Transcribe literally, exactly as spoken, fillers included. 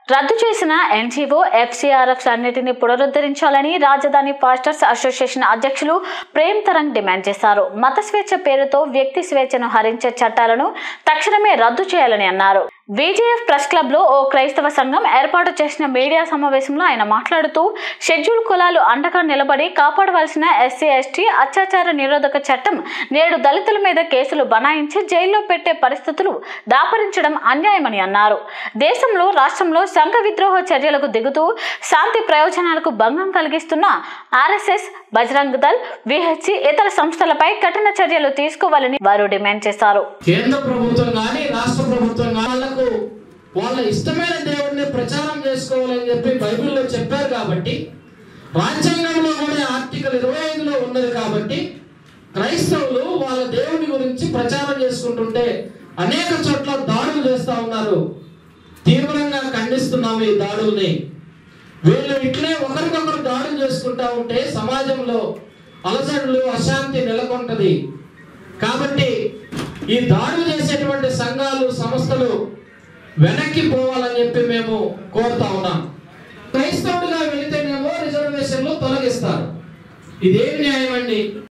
రద్దు చేసిన ఎన్జీఓ ఎఫ్సీఆర్ఎఫ్స్ అన్నిటిని పునరుద్ధరించాలని రాజధాని పాస్టర్స్ అసోసియేషన్ అధ్యక్షులు ప్రేమ్ తరంగ్ డిమాండ్ చేశారు. మత స్వేచ్ఛ పేరుతో వ్యక్తి స్వేచ్ఛను హరించే చట్టాలను తక్షణమే రద్దు చేయాలని అన్నారు. విజేఎఫ్ ప్రెస్ క్లబ్ లో ఓ క్రైస్తవ సంఘం ఏర్పాటు చేసిన మీడియా సమావేశంలో ఆయన మాట్లాడుతూ షెడ్యూల్ కులాలు అండగా నిలబడి కాపాడవలసిన ఎస్సీ ఎస్టీ అత్యాచార నిరోధక చట్టం నేడు దళితుల మీద కేసులు బనాయించి జైల్లో పెట్టే పరిస్థితులు దాపరించడం అన్యాయమని అన్నారు. దేశంలో రాష్ట్రంలో సంఘ విద్రోహ చర్యలకు దిగుతూ శాంతి ప్రయోజనాలకు భంగం కలిగిస్తున్న ఆర్ఎస్ఎస్, బజరంగ్ దళ్, విహెచ్సి ఇతర సంస్థలపై కఠిన చర్యలు తీసుకోవాలని వారు డిమాండ్ చేశారు. కేంద్ర ప్రభుత్వం కానీ రాష్ట్ర ప్రభుత్వం కానీ వాళ్ళ ఇష్టమైన దేవుడిని ప్రచారం చేసుకోవాలని చెప్పి బైబిల్లో చెప్పారు కాబట్టి, రాజ్యాంగంలో కూడా ఆర్టికల్ ఇరవై ఐదులో ఉన్నది కాబట్టి క్రైస్తవులు వాళ్ళ దేవుని గురించి ప్రచారం చేసుకుంటుంటే అనేక చోట్ల దాడులు చేస్తూ ఉన్నారు. తీవ్రంగా ఖండిస్తున్నాము ఈ దాడుల్ని. వీళ్ళు ఇట్లే ఒకరికొకరు దాడులు చేసుకుంటా ఉంటే సమాజంలో అలజడులు, అశాంతి నెలకొంటది. కాబట్టి ఈ దాడులు చేసేటువంటి సంఘాలు, సంస్థలు వెనక్కి పోవాలని చెప్పి మేము కోరుతా ఉన్నాం. క్రైస్తవుడిగా వెళితేనేమో రిజర్వేషన్లు తొలగిస్తారు. ఇదేమి న్యాయం అండి?